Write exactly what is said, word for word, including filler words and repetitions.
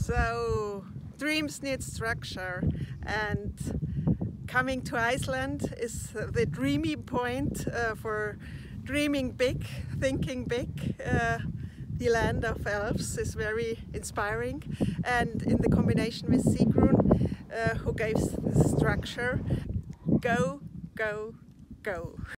So dreams need structure, and coming to Iceland is the dreamy point uh, for dreaming big, thinking big. Uh, the land of elves is very inspiring, and in the combination with Sigrun, uh, who gave the structure, go, go, go.